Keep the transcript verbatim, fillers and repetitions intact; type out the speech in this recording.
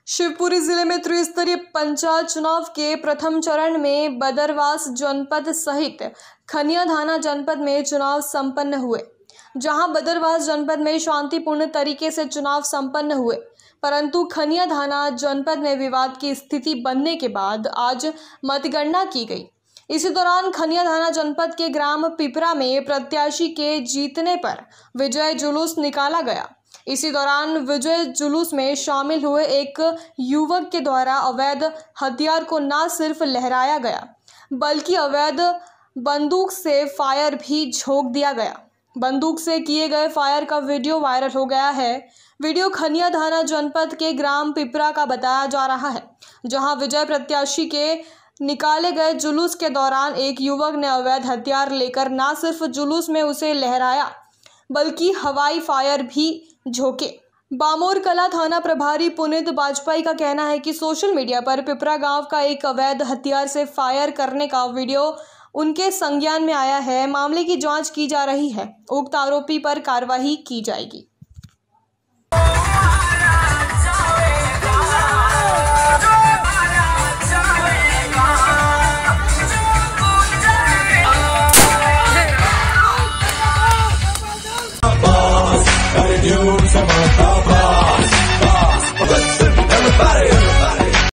शिवपुरी जिले में त्रिस्तरीय पंचायत चुनाव के प्रथम चरण में बदरवास जनपद सहित खनियाधाना जनपद में चुनाव संपन्न हुए। जहां बदरवास जनपद में शांतिपूर्ण तरीके से चुनाव संपन्न हुए, परंतु खनियाधाना जनपद में विवाद की स्थिति बनने के बाद आज मतगणना की गई। इसी दौरान खनियाधाना जनपद के ग्राम पिपरा में प्रत्याशी के जीतने पर विजय जुलूस निकाला गया। इसी दौरान विजय जुलूस में शामिल हुए एक युवक के द्वारा अवैध हथियार को न सिर्फ लहराया गया, बल्कि अवैध बंदूक से फायर भी झोंक दिया गया। बंदूक से किए गए फायर का वीडियो वायरल हो गया है। वीडियो खनियाधाना जनपद के ग्राम पिपरा का बताया जा रहा है, जहां विजय प्रत्याशी के निकाले गए जुलूस के दौरान एक युवक ने अवैध हथियार लेकर न सिर्फ जुलूस में उसे लहराया, बल्कि हवाई फायर भी झोंके। बामोर कला थाना प्रभारी पुनीत बाजपेयी का कहना है कि सोशल मीडिया पर पिपरा गांव का एक अवैध हथियार से फायर करने का वीडियो उनके संज्ञान में आया है। मामले की जांच की जा रही है। उक्त आरोपी पर कार्रवाई की जाएगी।